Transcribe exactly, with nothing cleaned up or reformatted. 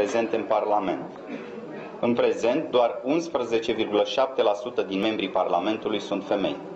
prezente în Parlament. În prezent, doar unsprezece virgulă șapte la sută din membrii Parlamentului sunt femei.